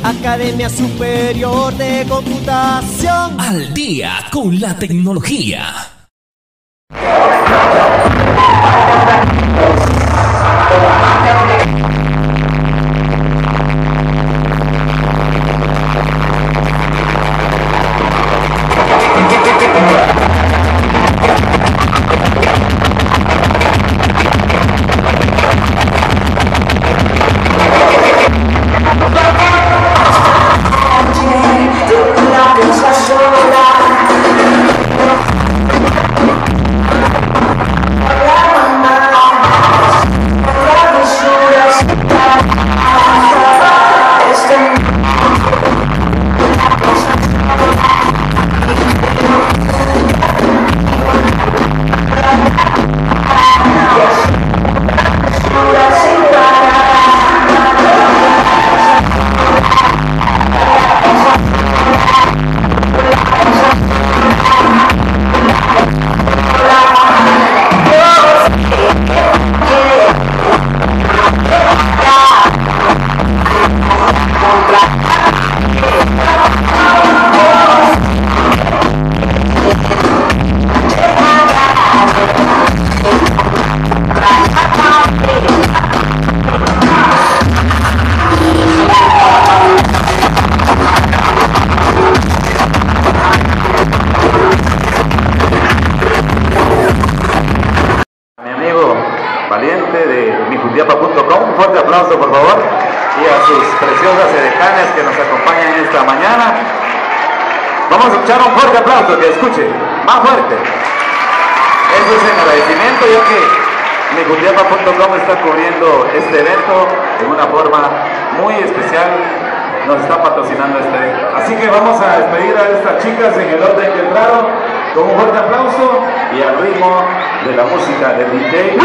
Academia Superior de Computación. Al día con la tecnología. De mijutiapa.com, un fuerte aplauso por favor, y a sus preciosas edecanes que nos acompañan esta mañana. Vamos a escuchar un fuerte aplauso, que escuche, más fuerte. Eso es en agradecimiento, ya que mijutiapa.com está cubriendo este evento de una forma muy especial, nos está patrocinando este evento. Así que vamos a despedir a estas chicas en el orden que entraron, con un fuerte aplauso y al ritmo de la música de DJ.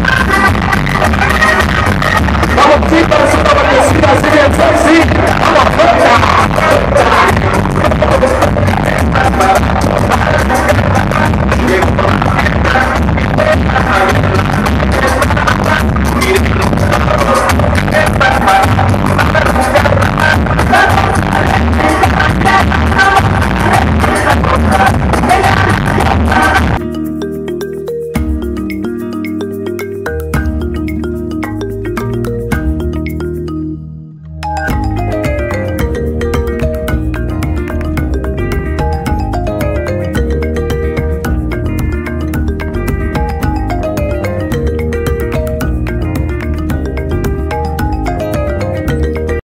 Sí, para su capacidad, sí,